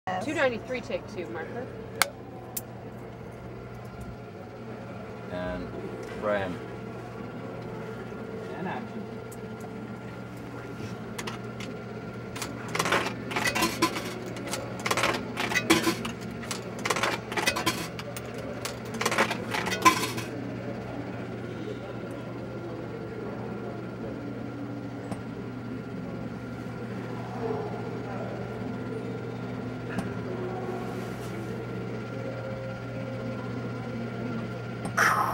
293, take 2, marker. And frame. And action. You